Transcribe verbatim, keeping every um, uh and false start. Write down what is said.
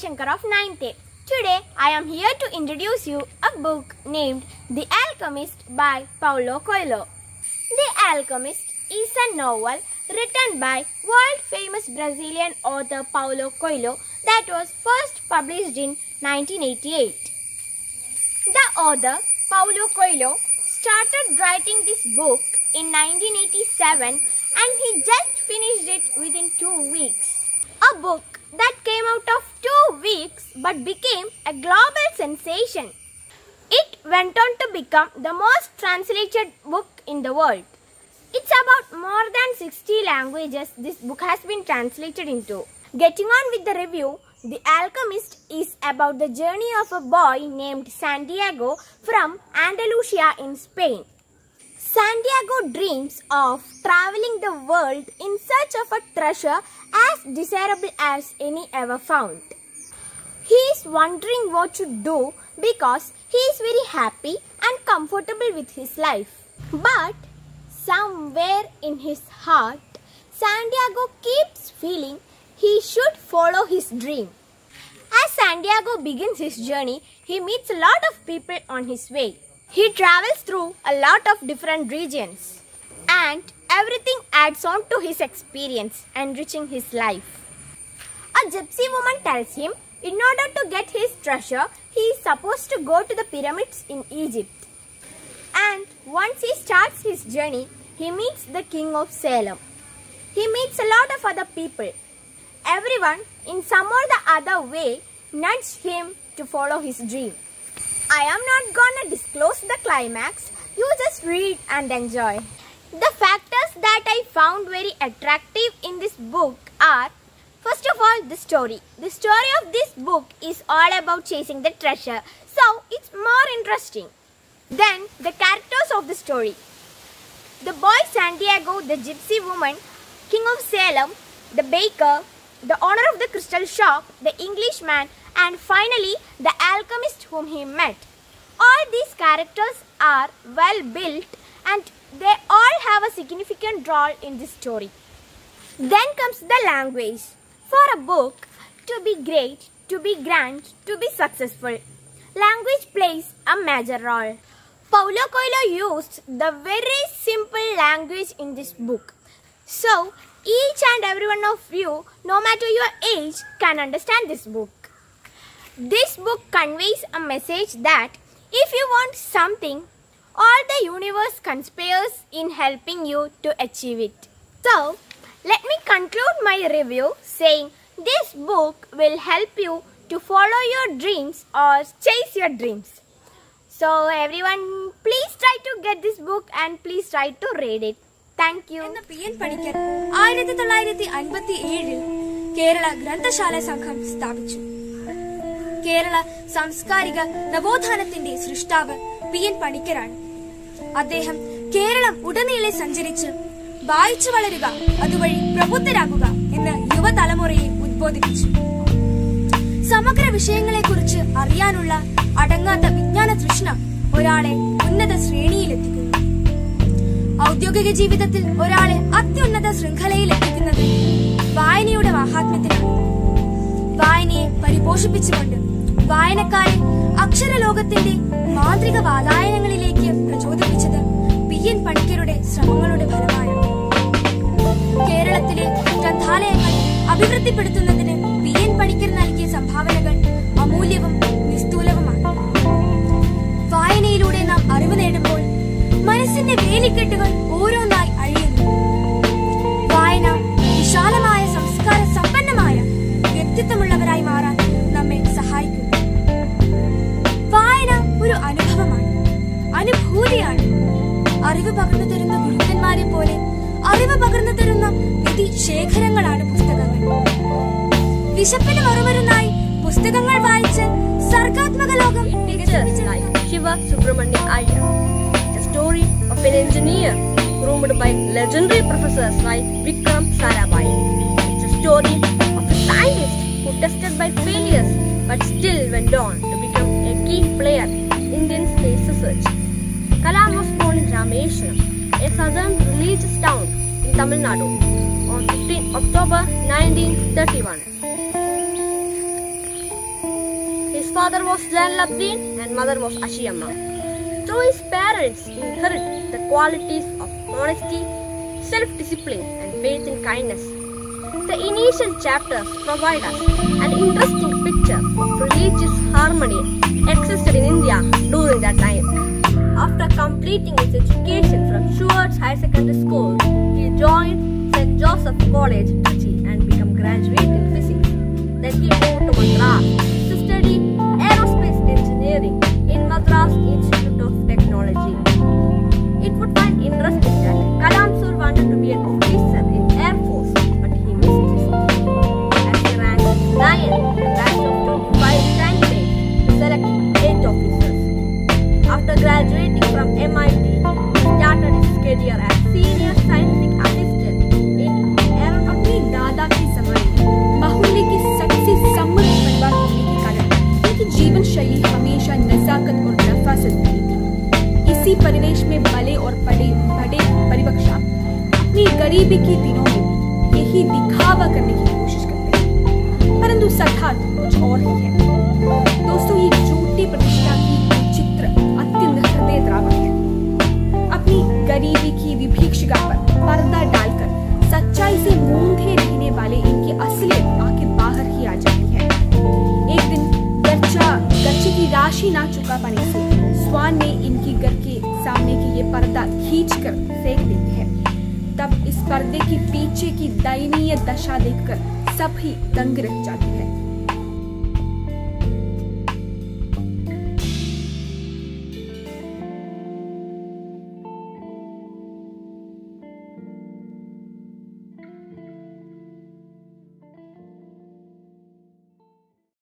Shankar of ninth A. Today I am here to introduce you a book named The Alchemist by Paulo Coelho. The Alchemist is a novel written by world-famous Brazilian author Paulo Coelho that was first published in nineteen eighty-eight. The author, Paulo Coelho, started writing this book in nineteen eighty-seven and he just finished it within two weeks. A book that came out of two weeks but became a global sensation. It went on to become the most translated book in the world. It's about more than sixty languages this book has been translated into. Getting on with the review, The Alchemist is about the journey of a boy named Santiago from Andalusia in Spain. Santiago dreams of traveling the world in search of a treasure as desirable as any ever found. He is wondering what to do because he is very happy and comfortable with his life. But somewhere in his heart, Santiago keeps feeling he should follow his dream. As Santiago begins his journey, he meets a lot of people on his way. He travels through a lot of different regions and everything adds on to his experience, enriching his life. A gypsy woman tells him in order to get his treasure, he is supposed to go to the pyramids in Egypt. And once he starts his journey, he meets the king of Salem. He meets a lot of other people. Everyone, in some or the other way, nudged him to follow his dream. I am not gonna disclose the climax, you just read and enjoy. The factors that I found very attractive in this book are, first of all, the story. The story of this book is all about chasing the treasure, so it's more interesting. Then, the characters of the story. The boy Santiago, the gypsy woman, king of Salem, the baker, the owner of the crystal shop, the Englishman, and finally the alchemist whom he met. All these characters are well built and they all have a significant role in this story. Then comes the language. For a book to be great, to be grand, to be successful, language plays a major role. Paulo Coelho used the very simple language in this book. So, each and every one of you, no matter your age, can understand this book. This book conveys a message that if you want something, all the universe conspires in helping you to achieve it. So, let me conclude my review saying this book will help you to follow your dreams or chase your dreams. So, everyone, please try to get this book and please try to read it. Thank you. P N Panikkar ആയിരത്തി തൊള്ളായിരത്തി അൻപത്തി ഏഴിൽ കേരള ഗ്രന്ഥശാല സംഘം സ്ഥാപിച്ചു. കേരള സാംസ്കാരിക നവോത്ഥാനത്തിന്റെ സൃഷ്ടാവ് പി എൻ പണിക്കരാണ്. അദ്ദേഹം കേരളം ഉടനീളെ സഞ്ചരിച്ച് വായിച്ചു വളരുക, അതുവഴി പ്രബുദ്ധരാകുക എന്ന് യുവതലമുറയെ ഉദ്ബോധിപ്പിച്ചു. സമഗ്ര വിഷയങ്ങളെക്കുറിച്ച് അറിയാനുള്ള അടങ്ങാത്ത വിജ്ഞാന തൃഷ്ണ ഒരാളെ ഉന്നത ശ്രേണിയിലെത്തിക്കുന്നു. ഔദ്യോഗിക ജീവിതത്തിൽ ഒരാളെ അത്യുന്നത ശൃംഖലയിൽ എത്തിക്കുന്നത് വായനയുടെ മാഹാത്മ്യത്തിലാണ്. വായനയെ പരിപോഷിപ്പിച്ചുകൊണ്ട് വായനക്കാരെ അക്ഷരലോകത്തിന്റെ മാന്ത്രിക വാതായനങ്ങളിലേക്ക് പ്രചോദിപ്പിച്ചത് പി എൻ പണിക്കരുടെ ശ്രമങ്ങളുടെ ഫലമായാണ്. കേരളത്തിലെ ഗ്രന്ഥാലയങ്ങൾ അഭിവൃദ്ധിപ്പെടുത്തുന്നതിന് പി എൻ പണിക്കർ നൽകിയ സംഭാവനകൾ അമൂല്യവും നിസ്തൂലവുമാണ്. വായനയിലൂടെ നാം അറിവ് നേടുമ്പോൾ മനസ്സിന്റെ വേലിക്കെട്ടുകൾ ഓരോന്നായി അഴിയുന്നു. വായന വിശാലമായ സംസ്കാര സമ്പന്നമായ വ്യക്തിത്വമുള്ളവരായി മാറാൻ നമ്മെ സഹായിക്കുന്നു. വായന ഒരു അനുഭവമാണ്, അനുഭൂതിയാണ്. അറിവ് പകർന്നു തരുന്ന ഗുരുക്കന്മാരെ പോലെ അറിവ് പകർന്നു തരുന്ന നിധി ശേഖരങ്ങളാണ് പുസ്തകങ്ങൾ. വിശപ്പിന് മറുമരുന്നായി പുസ്തകങ്ങൾ വായിച്ച് സർഗാത്മക ലോകം Shiva Subramanian Iyer. The story of an engineer groomed by legendary professors like Vikram Sarabhai. It's a story of a scientist who tested by failures but still went on to become a key player in Indian space research. Kalam was born in Rameshwaram, a southern religious town in Tamil Nadu, on fifteenth October nineteen thirty-one. father was Zainalabdin and mother was Ashiyamma. Through his parents, he inherited the qualities of honesty, self-discipline, and faith in kindness. The initial chapters provide us an interesting picture of religious harmony existed in India during that time. After completing his education from Schuartz High Secondary School, he joined Saint Joseph College, Trichy, and became graduate in physics. Then he moved to Madras to study aerospace engineering in Madras Institute of Technology. It would find interesting that Kalam Sir wanted to be an officer in Air Force, but he missed his dream. As he ranked ninth in the batch of twenty-five candidates to select eight officers. After graduating from M I T, he started his career as senior scientific assistant in aeronautics. अपनी दादा के जमाने में बाहुल्य के सबसे समृद्ध परिवार होने के कारण उनकी जीवन शैली हमेशा नजाकत और नफासत भरी थी। इसी परिवेश में बले और बड़े बड़े परिपक्व अपनी गरीबी के दिनों में यही दिखावा करने की कोशिश करते हैं, परंतु सत्यार्थ कुछ और ही है। दोस्तों, ये झूठी प्रतिष्ठा की चित्र अत्यंत हृदय द्रावक है। अपनी गरीबी की विभीषिका पर पर्दा डालकर सच्चाई से मूंधे रहने वाले इनकी असलियत आखिर बाहर ही आ जाती है। एक दिन गर्चा गर्चे की राशि ना चुका पाने से स्वान ने इनकी घर के सामने की ये पर्दा खींचकर फेंक देते हैं। तब इस पर्दे के पीछे की दयनीय दशा देखकर सब ही दंग रह जाती है।